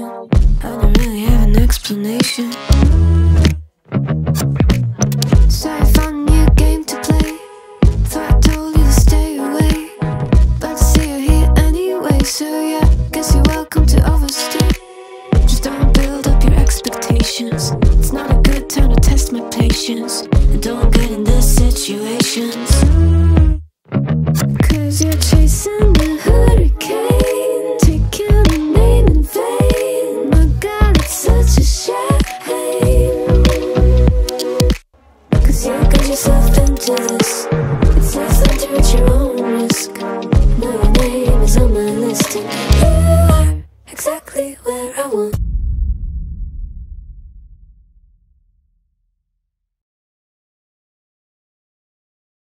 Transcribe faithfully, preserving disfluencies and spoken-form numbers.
situation. I don't really have an explanation. So I found a new game to play. Thought I told you to stay away, but I see you're here anyway. So yeah, guess you're welcome to overstay. Just don't build up your expectations. It's not a good time to test my patience. And don't get in these situations, cause you're chasing a hurricane, taking my name in vain. My God, it's such a shame, cause you got yourself into this. It's less time to at your own risk. Now your name is on my list, and you are exactly where I want